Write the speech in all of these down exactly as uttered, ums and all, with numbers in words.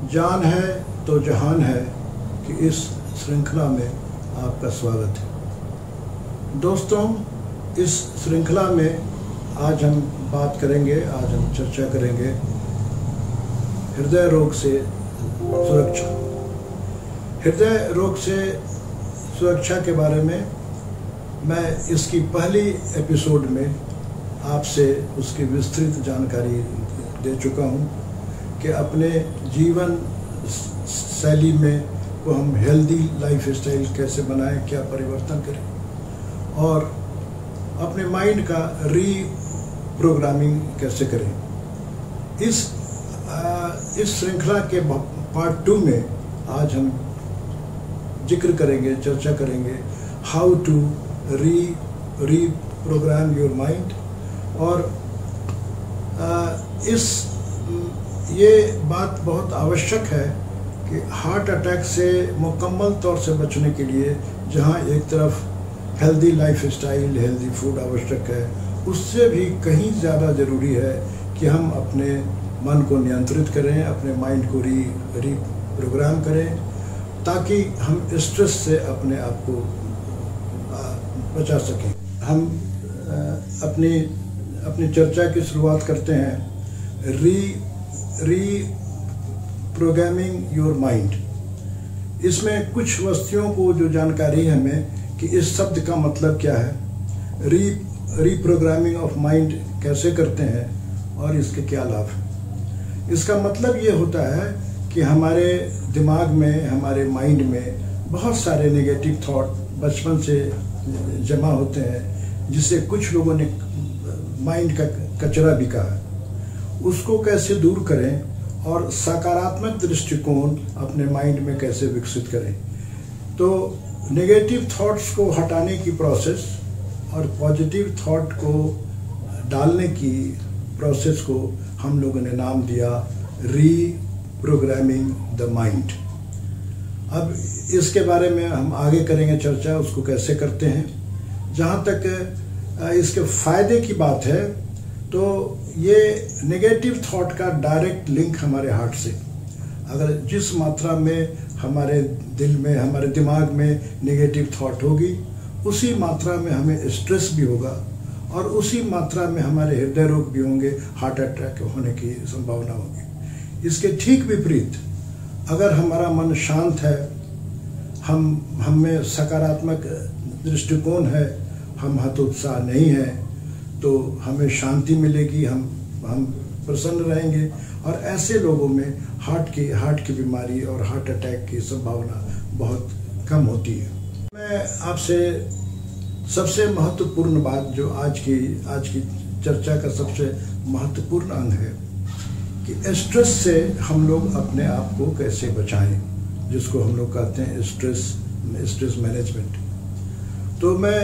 जान है तो जहान है कि इस श्रृंखला में आपका स्वागत है। दोस्तों, इस श्रृंखला में आज हम बात करेंगे, आज हम चर्चा करेंगे हृदय रोग से सुरक्षा। हृदय रोग से सुरक्षा के बारे में मैं इसकी पहली एपिसोड में आपसे उसकी विस्तृत जानकारी दे चुका हूँ कि अपने जीवन शैली में वो हम हेल्दी लाइफ स्टाइल कैसे बनाएं, क्या परिवर्तन करें और अपने माइंड का री प्रोग्रामिंग कैसे करें। इस आ, इस श्रृंखला के पार्ट टू में आज हम जिक्र करेंगे, चर्चा करेंगे हाउ टू री री प्रोग्राम योर माइंड। और आ, इस ये बात बहुत आवश्यक है कि हार्ट अटैक से मुकम्मल तौर से बचने के लिए जहाँ एक तरफ healthy life style, healthy food आवश्यक है, उससे भी कहीं ज़्यादा ज़रूरी है कि हम अपने मन को नियंत्रित करें, अपने माइंड को री री प्रोग्राम करें ताकि हम स्ट्रेस से अपने आप को बचा सकें। हम अपनी अपनी चर्चा की शुरुआत करते हैं री री प्रोग्रामिंग योर माइंड। इसमें कुछ वस्तुओं को जो जानकारी है हमें कि इस शब्द का मतलब क्या है, री री प्रोग्रामिंग ऑफ माइंड कैसे करते हैं और इसके क्या लाभ हैं। इसका मतलब ये होता है कि हमारे दिमाग में, हमारे माइंड में बहुत सारे नेगेटिव थॉट बचपन से जमा होते हैं, जिसे कुछ लोगों ने माइंड का कचरा भी कहा। उसको कैसे दूर करें और सकारात्मक दृष्टिकोण अपने माइंड में कैसे विकसित करें। तो नेगेटिव थॉट्स को हटाने की प्रोसेस और पॉजिटिव थॉट को डालने की प्रोसेस को हम लोगों ने नाम दिया री प्रोग्रामिंग द माइंड। अब इसके बारे में हम आगे करेंगे चर्चा, उसको कैसे करते हैं। जहाँ तक इसके फायदे की बात है तो ये नेगेटिव थॉट का डायरेक्ट लिंक हमारे हार्ट से, अगर जिस मात्रा में हमारे दिल में, हमारे दिमाग में नेगेटिव थॉट होगी, उसी मात्रा में हमें स्ट्रेस भी होगा और उसी मात्रा में हमारे हृदय रोग भी होंगे, हार्ट अटैक होने की संभावना होगी। इसके ठीक विपरीत अगर हमारा मन शांत है, हम हम में सकारात्मक दृष्टिकोण है, हम हतोत्साह नहीं है, तो हमें शांति मिलेगी, हम हम प्रसन्न रहेंगे और ऐसे लोगों में हार्ट की हार्ट की बीमारी और हार्ट अटैक की संभावना बहुत कम होती है। मैं आपसे सबसे महत्वपूर्ण बात जो आज की आज की चर्चा का सबसे महत्वपूर्ण अंग है कि स्ट्रेस से हम लोग अपने आप को कैसे बचाएं, जिसको हम लोग कहते हैं स्ट्रेस स्ट्रेस मैनेजमेंट। तो मैं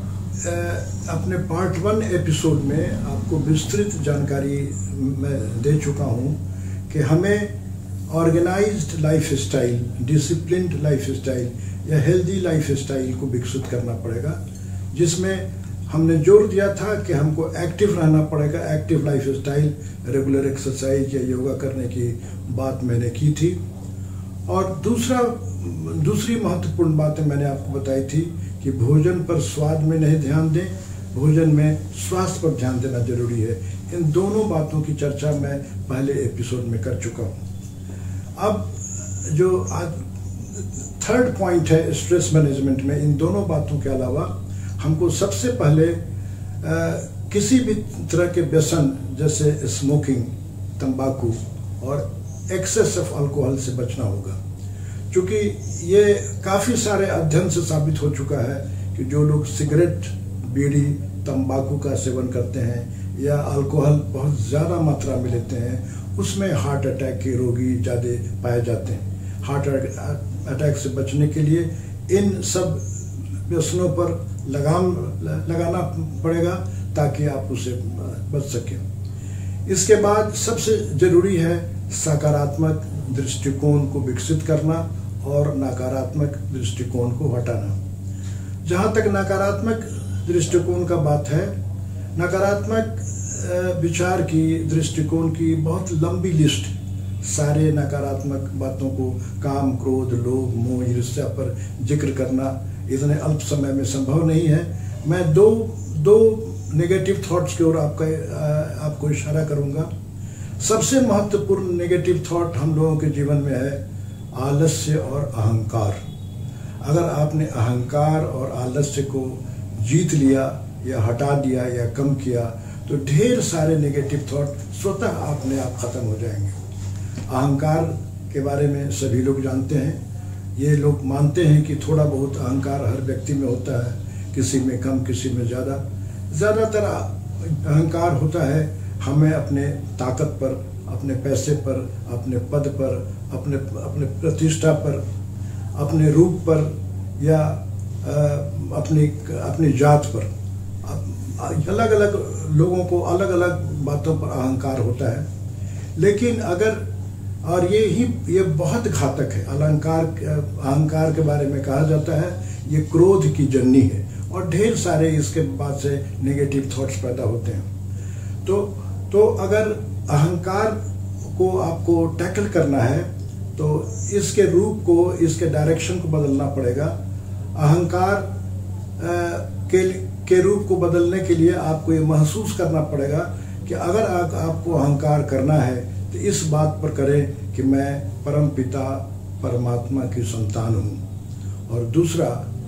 अपने पार्ट वन एपिसोड में आपको विस्तृत जानकारी मैं दे चुका हूँ कि हमें organised life style, disciplined life style या हेल्दी लाइफ स्टाइल को विकसित करना पड़ेगा, जिसमें हमने जोर दिया था कि हमको एक्टिव रहना पड़ेगा। Active life style, regular exercise या योगा करने की बात मैंने की थी। और दूसरा दूसरी महत्वपूर्ण बातें मैंने आपको बताई थी कि भोजन पर स्वाद में नहीं ध्यान दें, भोजन में स्वास्थ्य पर ध्यान देना जरूरी है। इन दोनों बातों की चर्चा मैं पहले एपिसोड में कर चुका हूँ। अब जो आज थर्ड पॉइंट है स्ट्रेस मैनेजमेंट में, इन दोनों बातों के अलावा हमको सबसे पहले आ, किसी भी तरह के व्यसन जैसे स्मोकिंग, तंबाकू और एक्सेस ऑफ अल्कोहल से बचना होगा। क्योंकि ये काफ़ी सारे अध्ययन से साबित हो चुका है कि जो लोग सिगरेट, बीड़ी, तंबाकू का सेवन करते हैं या अल्कोहल बहुत ज़्यादा मात्रा में लेते हैं, उसमें हार्ट अटैक के रोगी ज़्यादा पाए जाते हैं। हार्ट अटैक से बचने के लिए इन सब व्यसनों पर लगाम लगाना पड़ेगा ताकि आप उसे बच सकें। इसके बाद सबसे ज़रूरी है सकारात्मक दृष्टिकोण को विकसित करना और नकारात्मक दृष्टिकोण को हटाना। जहाँ तक नकारात्मक दृष्टिकोण का बात है, नकारात्मक विचार की, दृष्टिकोण की बहुत लंबी लिस्ट सारे नकारात्मक बातों को, काम, क्रोध, लोभ, मोह, ईर्ष्या पर जिक्र करना इतने अल्प समय में संभव नहीं है। मैं दो दो नेगेटिव थॉट्स की ओर आपका आपको इशारा करूंगा। सबसे महत्वपूर्ण नेगेटिव थॉट हम लोगों के जीवन में है आलस्य और अहंकार। अगर आपने अहंकार और आलस्य को जीत लिया या हटा दिया या कम किया तो ढेर सारे नेगेटिव थॉट स्वतः अपने आप खत्म हो जाएंगे। अहंकार के बारे में सभी लोग जानते हैं। ये लोग मानते हैं कि थोड़ा बहुत अहंकार हर व्यक्ति में होता है, किसी में कम, किसी में ज़्यादा। ज़्यादातर अहंकार होता है हमें अपने ताकत पर, अपने पैसे पर, अपने पद पर, अपने अपने प्रतिष्ठा पर, अपने रूप पर या अपनी अपनी जात पर। अलग अलग लोगों को अलग अलग बातों पर अहंकार होता है। लेकिन अगर, और ये ही ये बहुत घातक है। अलंकार अहंकार के बारे में कहा जाता है ये क्रोध की जननी है और ढेर सारे इसके बाद से नेगेटिव थॉट्स पैदा होते हैं। तो तो अगर अहंकार को आपको टैकल करना है तो इसके रूप को, इसके डायरेक्शन को बदलना पड़ेगा। अहंकार के के रूप को बदलने के लिए आपको ये महसूस करना पड़ेगा कि अगर आ, आपको अहंकार करना है तो इस बात पर करें कि मैं परम पिता परमात्मा की संतान हूँ। और दूसरा,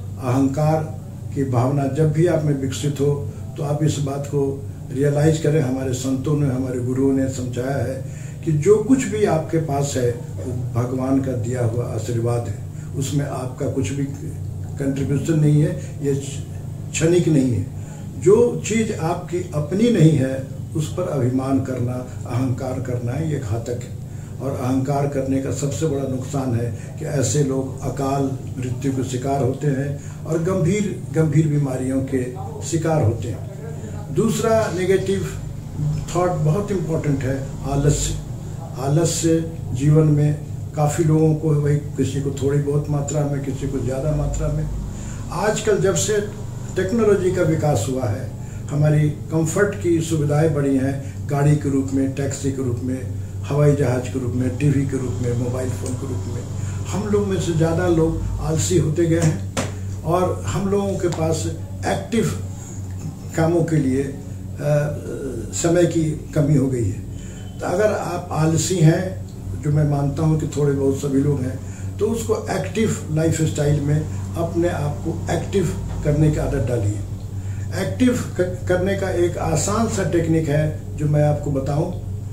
अहंकार की भावना जब भी आप में विकसित हो तो आप इस बात को रियलाइज करें। हमारे संतों ने, हमारे गुरुओं ने समझाया है कि जो कुछ भी आपके पास है वो भगवान का दिया हुआ आशीर्वाद है, उसमें आपका कुछ भी कंट्रीब्यूशन नहीं है, ये क्षणिक नहीं है। जो चीज़ आपकी अपनी नहीं है उस पर अभिमान करना, अहंकार करना है, ये घातक है। और अहंकार करने का सबसे बड़ा नुकसान है कि ऐसे लोग अकाल मृत्यु के शिकार होते हैं और गंभीर गंभीर बीमारियों के शिकार होते हैं। दूसरा नेगेटिव थॉट बहुत इम्पोर्टेंट है आलस्य। आलस्य जीवन में काफ़ी लोगों को है, भाई किसी को थोड़ी बहुत मात्रा में, किसी को ज़्यादा मात्रा में। आजकल जब से टेक्नोलॉजी का विकास हुआ है, हमारी कंफर्ट की सुविधाएं बढ़ी हैं, गाड़ी के रूप में, टैक्सी के रूप में, हवाई जहाज के रूप में, टीवी के रूप में, मोबाइल फ़ोन के रूप में, हम लोग में से ज़्यादा लोग आलसी होते गए हैं और हम लोगों के पास एक्टिव कामों के लिए आ, समय की कमी हो गई है। तो अगर आप आलसी हैं, जो मैं मानता हूं कि थोड़े बहुत सभी लोग हैं, तो उसको एक्टिव लाइफ स्टाइल में अपने आप को एक्टिव करने की आदत डालिए। एक्टिव करने का एक आसान सा टेक्निक है जो मैं आपको बताऊं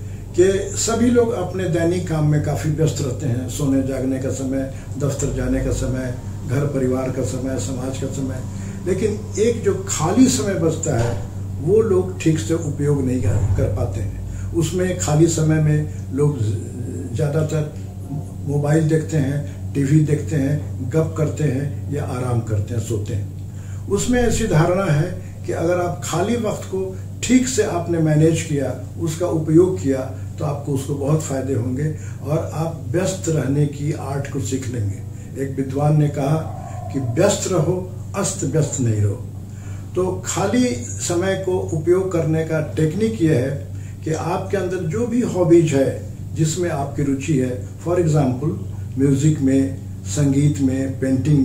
कि सभी लोग अपने दैनिक काम में काफ़ी व्यस्त रहते हैं। सोने जागने का समय, दफ्तर जाने का समय, घर परिवार का समय, समाज का समय, लेकिन एक जो खाली समय बचता है वो लोग ठीक से उपयोग नहीं कर पाते हैं। उसमें खाली समय में लोग ज़्यादातर मोबाइल देखते हैं, टीवी देखते हैं, गप करते हैं या आराम करते हैं, सोते हैं। उसमें ऐसी धारणा है कि अगर आप खाली वक्त को ठीक से आपने मैनेज किया, उसका उपयोग किया, तो आपको उसको बहुत फायदे होंगे और आप व्यस्त रहने की आर्ट को सीख लेंगे। एक विद्वान ने कहा कि व्यस्त रहो, अस्त व्यस्त नहीं रहो। तो खाली समय को उपयोग करने का टेक्निक ये है कि आपके अंदर जो भी हॉबीज है, जिसमें आपकी रुचि है, फॉर एग्जांपल म्यूज़िक में, संगीत में, पेंटिंग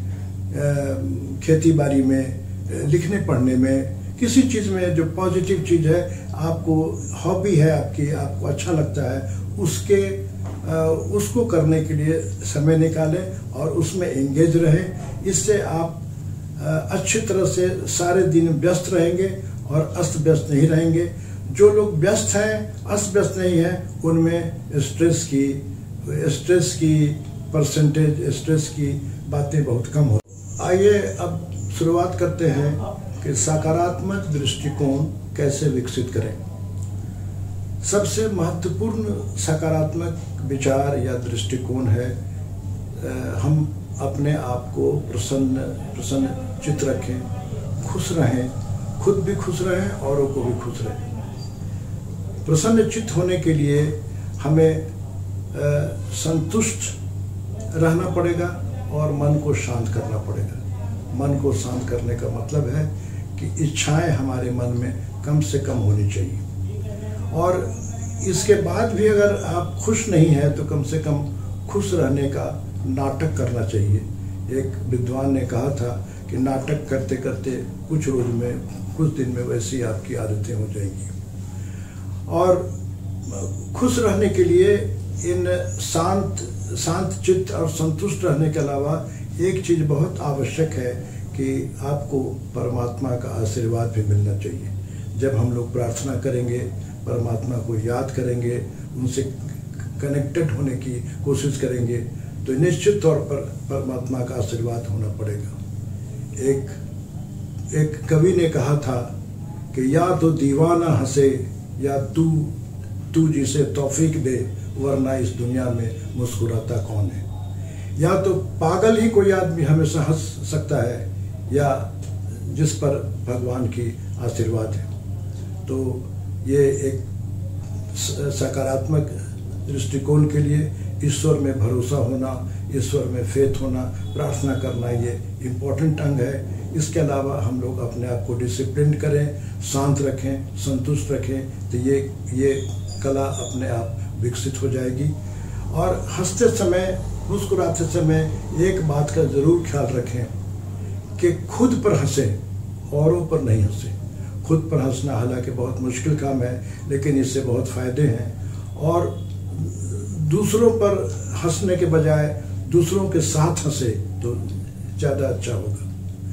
में, खेती बाड़ी में, लिखने पढ़ने में, किसी चीज़ में जो पॉजिटिव चीज़ है, आपको हॉबी है आपकी, आपको अच्छा लगता है, उसके उसको करने के लिए समय निकालें और उसमें एंगेज रहें। इससे आप अच्छी तरह से सारे दिन व्यस्त रहेंगे और अस्त व्यस्त नहीं रहेंगे। जो लोग व्यस्त हैं, अस्त व्यस्त नहीं हैं, उनमें स्ट्रेस की स्ट्रेस की परसेंटेज, स्ट्रेस की बातें बहुत कम हो। आइए अब शुरुआत करते हैं कि सकारात्मक दृष्टिकोण कैसे विकसित करें। सबसे महत्वपूर्ण सकारात्मक विचार या दृष्टिकोण है हम अपने आप को प्रसन्न प्रसन्न चित्त रखें, खुश रहें, खुद भी खुश रहें, औरों को भी खुश रहें। प्रसन्न चित्त होने के लिए हमें संतुष्ट रहना पड़ेगा और मन को शांत करना पड़ेगा। मन को शांत करने का मतलब है कि इच्छाएं हमारे मन में कम से कम होनी चाहिए। और इसके बाद भी अगर आप खुश नहीं हैं तो कम से कम खुश रहने का नाटक करना चाहिए। एक विद्वान ने कहा था कि नाटक करते करते कुछ रोज में, कुछ दिन में वैसी आपकी आदतें हो जाएंगी। और खुश रहने के लिए इन शांत शांत चित्त और संतुष्ट रहने के अलावा एक चीज़ बहुत आवश्यक है कि आपको परमात्मा का आशीर्वाद भी मिलना चाहिए। जब हम लोग प्रार्थना करेंगे, परमात्मा को याद करेंगे, उनसे कनेक्टेड होने की कोशिश करेंगे, तो निश्चित तौर पर परमात्मा का आशीर्वाद होना पड़ेगा। एक एक कवि ने कहा था कि या तो दीवाना हंसे या तू तू जिसे तौफीक दे, वरना इस दुनिया में मुस्कुराता कौन है। या तो पागल ही कोई आदमी हमेशा हंस सकता है, या जिस पर भगवान की आशीर्वाद है। तो ये एक सकारात्मक दृष्टिकोण के लिए ईश्वर में भरोसा होना, ईश्वर में फेथ होना, प्रार्थना करना, ये इम्पोर्टेंट अंग है। इसके अलावा हम लोग अपने आप को डिसिप्लिन करें, शांत रखें, संतुष्ट रखें, तो ये ये कला अपने आप विकसित हो जाएगी। और हंसते समय, मुस्कुराते समय एक बात का ज़रूर ख्याल रखें कि खुद पर हंसें, औरों पर नहीं हंसें। खुद पर हंसना हालांकि बहुत मुश्किल काम है, लेकिन इससे बहुत फ़ायदे हैं। और दूसरों पर हंसने के बजाय दूसरों के साथ हंसे तो ज़्यादा अच्छा होगा।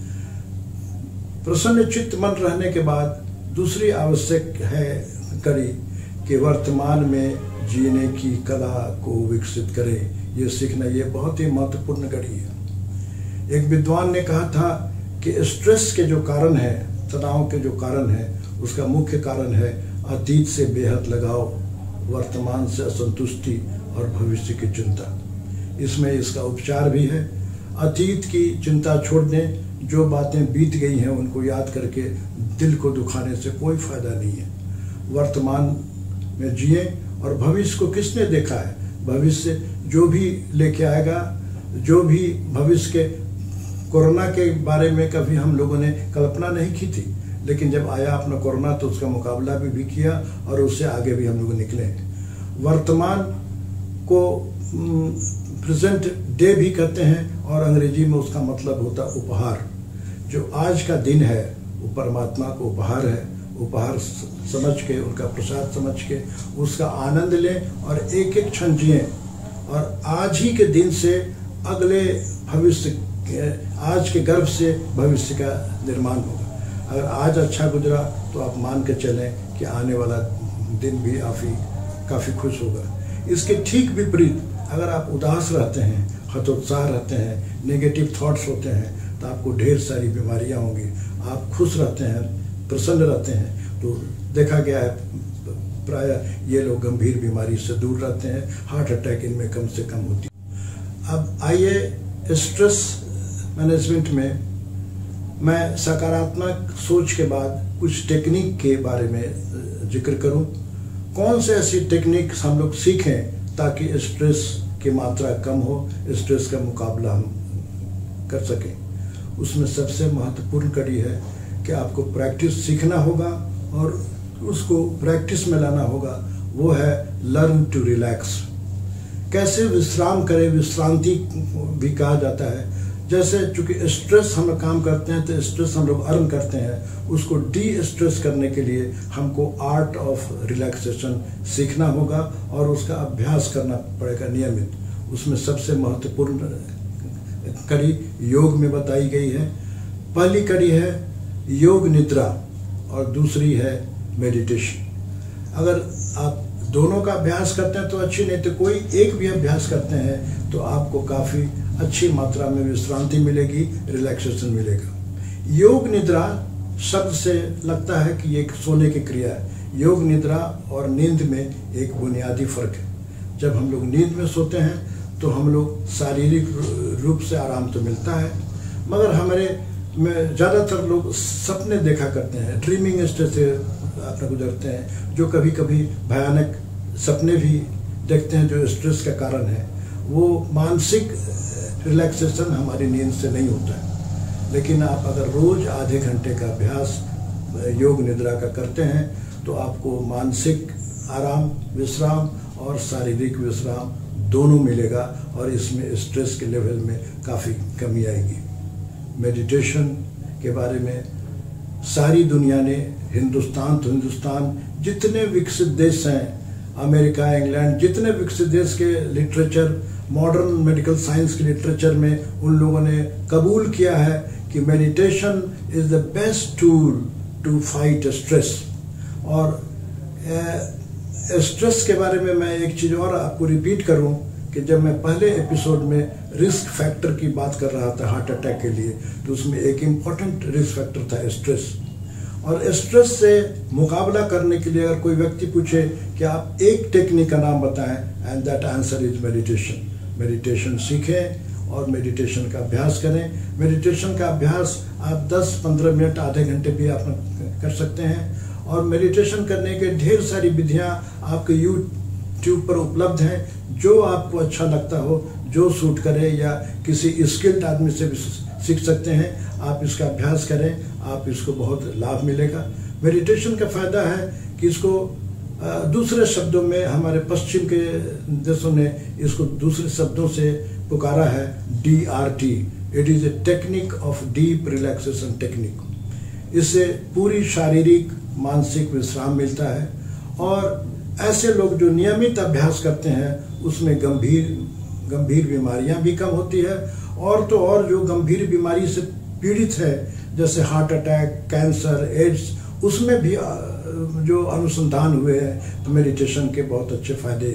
प्रसन्न चित्त मन रहने के बाद दूसरी आवश्यक है कड़ी कि वर्तमान में जीने की कला को विकसित करें। ये सीखना ये बहुत ही महत्वपूर्ण कड़ी है। एक विद्वान ने कहा था कि स्ट्रेस के जो कारण है, तनाव के जो कारण है, उसका मुख्य कारण है अतीत से बेहद लगाव, वर्तमान से असंतुष्टि और भविष्य की चिंता। इसमें इसका उपचार भी है। अतीत की चिंता छोड़ दें, जो बातें बीत गई हैं उनको याद करके दिल को दुखाने से कोई फायदा नहीं है। वर्तमान में जिए, और भविष्य को किसने देखा है? भविष्य जो भी लेके आएगा, जो भी भविष्य के, कोरोना के बारे में कभी हम लोगों ने कल्पना नहीं की थी, लेकिन जब आया अपना कोरोना तो उसका मुकाबला भी, भी किया और उससे आगे भी हम लोग निकले हैं। वर्तमान को प्रेजेंट डे भी कहते हैं, और अंग्रेजी में उसका मतलब होता है उपहार। जो आज का दिन है वो परमात्मा को उपहार है। उपहार समझ के, उनका प्रसाद समझ के उसका आनंद लें और एक एक क्षण जिए। और आज ही के दिन से अगले भविष्य, आज के गर्भ से भविष्य का निर्माण होगा। अगर आज अच्छा गुजरा तो आप मान के चलें कि आने वाला दिन भी काफ़ी काफ़ी खुश होगा। इसके ठीक विपरीत अगर आप उदास रहते हैं, हतोत्साह रहते हैं, नेगेटिव थॉट्स होते हैं, तो आपको ढेर सारी बीमारियां होंगी। आप खुश रहते हैं, प्रसन्न रहते हैं, तो देखा गया है प्रायः ये लोग गंभीर बीमारी से दूर रहते हैं। हार्ट अटैक इनमें कम से कम होती है। अब आइए स्ट्रेस मैनेजमेंट में मैं सकारात्मक सोच के बाद कुछ टेक्निक के बारे में जिक्र करूं। कौन से ऐसी टेक्निक हम लोग सीखें ताकि स्ट्रेस की मात्रा कम हो, स्ट्रेस का मुकाबला हम कर सकें। उसमें सबसे महत्वपूर्ण कड़ी है कि आपको प्रैक्टिस सीखना होगा और उसको प्रैक्टिस में लाना होगा। वो है लर्न टू रिलैक्स। कैसे विश्राम करें, विश्रांति भी कहा जाता है। जैसे चूंकि स्ट्रेस हम काम करते हैं तो स्ट्रेस हम लोग अर्न करते हैं, उसको डी स्ट्रेस करने के लिए हमको आर्ट ऑफ रिलैक्सेशन सीखना होगा और उसका अभ्यास करना पड़ेगा नियमित। उसमें सबसे महत्वपूर्ण कड़ी योग में बताई गई है। पहली कड़ी है योग निद्रा और दूसरी है मेडिटेशन। अगर आप दोनों का अभ्यास करते हैं तो अच्छी, नहीं तो कोई एक भी अभ्यास करते हैं तो आपको काफ़ी अच्छी मात्रा में विश्रांति मिलेगी, रिलैक्सेशन मिलेगा। योग निद्रा शब्द से लगता है कि एक सोने की क्रिया है। योग निद्रा और नींद में एक बुनियादी फर्क है। जब हम लोग नींद में सोते हैं तो हम लोग शारीरिक रूप से आराम तो मिलता है, मगर हमारे में ज़्यादातर लोग सपने देखा करते हैं, ड्रीमिंग स्टेज से अपना गुजरते हैं, जो कभी कभी भयानक सपने भी देखते हैं जो स्ट्रेस का कारण है। वो मानसिक रिलैक्सेशन हमारी नींद से नहीं होता है। लेकिन आप अगर रोज आधे घंटे का अभ्यास योग निद्रा का करते हैं तो आपको मानसिक आराम विश्राम और शारीरिक विश्राम दोनों मिलेगा और इसमें स्ट्रेस के लेवल में काफ़ी कमी आएगी। मेडिटेशन के बारे में सारी दुनिया ने, हिंदुस्तान तो हिंदुस्तान, जितने विकसित देश हैं, अमेरिका, इंग्लैंड, जितने विकसित देश के लिटरेचर, मॉडर्न मेडिकल साइंस के लिटरेचर में उन लोगों ने कबूल किया है कि meditation is the best tool to fight stress. और स्ट्रेस के बारे में मैं एक चीज़ और आपको रिपीट करूं कि जब मैं पहले एपिसोड में रिस्क फैक्टर की बात कर रहा था हार्ट अटैक के लिए, तो उसमें एक इम्पॉर्टेंट रिस्क फैक्टर था स्ट्रेस। और स्ट्रेस से मुकाबला करने के लिए अगर कोई व्यक्ति पूछे कि आप एक टेक्निक का नाम बताएं, and that answer is meditation. Meditation सीखें और मेडिटेशन का अभ्यास करें। मेडिटेशन का अभ्यास आप दस पंद्रह मिनट, आधे घंटे भी आप कर सकते हैं। और मेडिटेशन करने के ढेर सारी विधियां आपके यूट्यूब पर उपलब्ध हैं, जो आपको अच्छा लगता हो, जो सूट करे, या किसी स्किल्ड आदमी से भी सीख सकते हैं। आप इसका अभ्यास करें, आप इसको बहुत लाभ मिलेगा। मेडिटेशन का फायदा है कि इसको दूसरे शब्दों में हमारे पश्चिम के देशों ने इसको दूसरे शब्दों से पुकारा है D R T. It is a technique of deep relaxation technique. इससे पूरी शारीरिक मानसिक विश्राम मिलता है और ऐसे लोग जो नियमित अभ्यास करते हैं उसमें गंभीर गंभीर बीमारियां भी कम होती है। और तो और जो गंभीर बीमारी से पीड़ित है, जैसे हार्ट अटैक, कैंसर, एड्स, उसमें भी जो अनुसंधान हुए हैं तो मेडिटेशन के बहुत अच्छे फायदे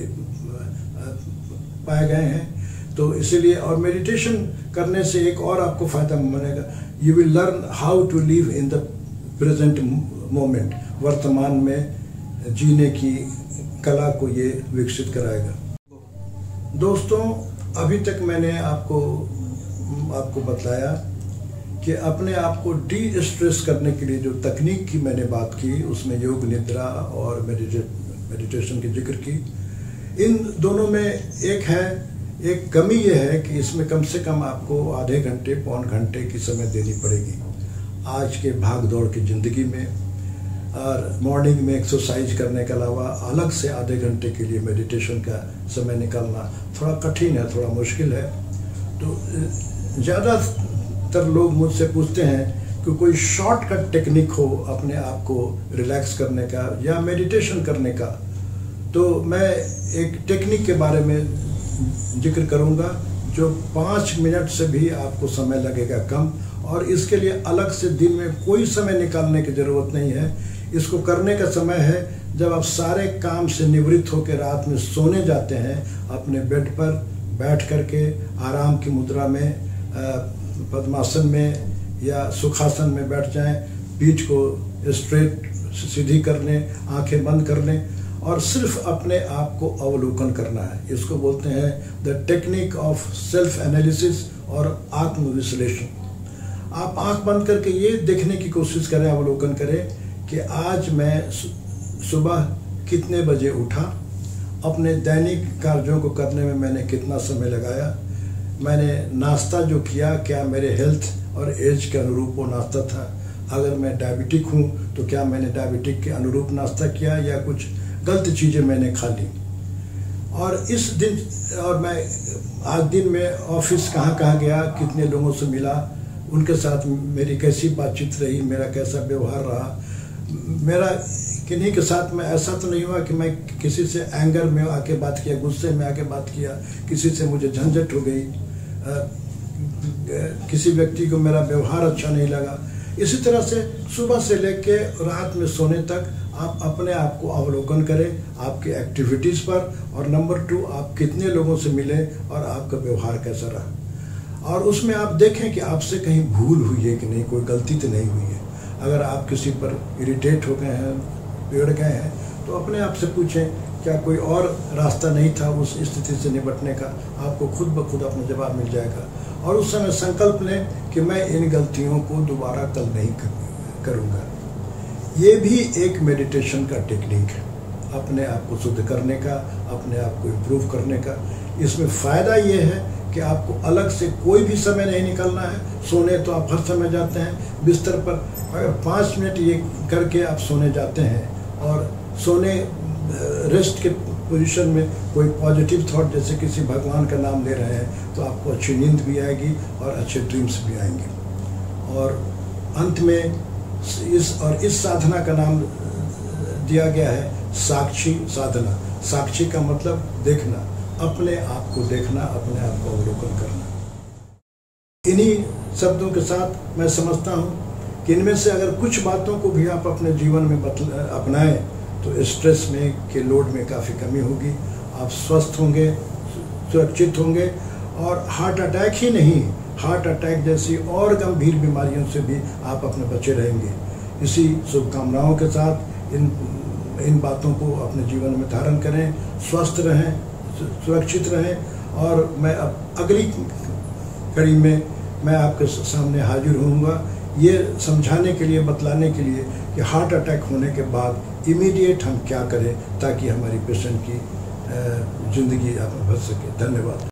पाए गए हैं। तो इसीलिए, और मेडिटेशन करने से एक और आपको फायदा मिलेगा, you will learn how to live in the present moment. वर्तमान में जीने की कला को ये विकसित कराएगा। दोस्तों, अभी तक मैंने आपको आपको बताया कि अपने आप को डी स्ट्रेस करने के लिए जो तकनीक की मैंने बात की, उसमें योग निद्रा और मेडिटे मेडिटेशन की जिक्र की। इन दोनों में एक है एक कमी ये है कि इसमें कम से कम आपको आधे घंटे पौन घंटे की समय देनी पड़ेगी। आज के भाग दौड़ की ज़िंदगी में और मॉर्निंग में एक्सरसाइज करने के अलावा अलग से आधे घंटे के लिए मेडिटेशन का समय निकालना थोड़ा कठिन है, थोड़ा मुश्किल है। तो ज़्यादातर लोग मुझसे पूछते हैं कि कोई शॉर्टकट टेक्निक हो अपने आप को रिलैक्स करने का या मेडिटेशन करने का। तो मैं एक टेक्निक के बारे में जिक्र करूंगा जो पाँच मिनट से भी आपको समय लगेगा कम, और इसके लिए अलग से दिन में कोई समय निकालने की ज़रूरत नहीं है। इसको करने का समय है जब आप सारे काम से निवृत्त होकर रात में सोने जाते हैं, अपने बेड पर बैठ करके आराम की मुद्रा में, पद्मासन में या सुखासन में बैठ जाएं, पीठ को स्ट्रेट सीधी कर लें, आंखें बंद कर लें और सिर्फ अपने आप को अवलोकन करना है। इसको बोलते हैं the technique of self analysis और आत्मविश्लेषण। आप आंख बंद करके ये देखने की कोशिश करें, अवलोकन करें कि आज मैं सुबह कितने बजे उठा, अपने दैनिक कार्यों को करने में मैंने कितना समय लगाया, मैंने नाश्ता जो किया क्या मेरे हेल्थ और एज के अनुरूप वो नाश्ता था, अगर मैं डायबिटिक हूँ तो क्या मैंने डायबिटिक के अनुरूप नाश्ता किया या कुछ गलत चीज़ें मैंने खा ली। और इस दिन, और मैं आज दिन में ऑफिस कहाँ कहाँ गया, कितने लोगों से मिला, उनके साथ मेरी कैसी बातचीत रही, मेरा कैसा व्यवहार रहा, मेरा किन्हीं के साथ में ऐसा तो नहीं हुआ कि मैं किसी से एंगर में आके बात किया, गुस्से में आके बात किया, किसी से मुझे झंझट हो गई, आ, किसी व्यक्ति को मेरा व्यवहार अच्छा नहीं लगा। इसी तरह से सुबह से लेके रात में सोने तक आप अपने आप को अवलोकन करें, आपके एक्टिविटीज़ पर, और नंबर टू आप कितने लोगों से मिले और आपका व्यवहार कैसा रहा, और उसमें आप देखें कि आपसे कहीं भूल हुई है कि नहीं, कोई गलती तो नहीं हुई है। अगर आप किसी पर इरिटेट हो गए हैं, बिगड़ गए हैं, तो अपने आप से पूछें क्या कोई और रास्ता नहीं था उस स्थिति से निपटने का। आपको खुद ब खुद अपना जवाब मिल जाएगा, और उस समय संकल्प लें कि मैं इन गलतियों को दोबारा कल नहीं करूँगा। ये भी एक मेडिटेशन का टेक्निक है, अपने आप को शुद्ध करने का, अपने आप को इम्प्रूव करने का। इसमें फ़ायदा ये है कि आपको अलग से कोई भी समय नहीं निकालना है। सोने तो आप हर समय जाते हैं, बिस्तर पर अगर पाँच मिनट ये करके आप सोने जाते हैं, और सोने रेस्ट के पोजीशन में कोई पॉजिटिव थॉट, जैसे किसी भगवान का नाम ले रहे हैं, तो आपको अच्छी नींद भी आएगी और अच्छे ड्रीम्स भी आएंगे। और अंत में इस और इस साधना का नाम दिया गया है साक्षी साधना। साक्षी का मतलब देखना, अपने आप को देखना, अपने आप को अवलोकन करना। इन्हीं शब्दों के साथ मैं समझता हूँ कि इनमें से अगर कुछ बातों को भी आप अपने जीवन में अपनाएं तो स्ट्रेस में के लोड में काफ़ी कमी होगी, आप स्वस्थ होंगे, सुरक्षित होंगे और हार्ट अटैक ही नहीं, हार्ट अटैक जैसी और गंभीर बीमारियों से भी आप अपने बचे रहेंगे। इसी शुभकामनाओं के साथ इन इन बातों को अपने जीवन में धारण करें, स्वस्थ रहें, सुरक्षित रहें। और मैं अब अगली कड़ी में मैं आपके सामने हाजिर होऊंगा ये समझाने के लिए, बतलाने के लिए कि हार्ट अटैक होने के बाद इमीडिएट हम क्या करें ताकि हमारी पेशेंट की ज़िंदगी बच सके। धन्यवाद।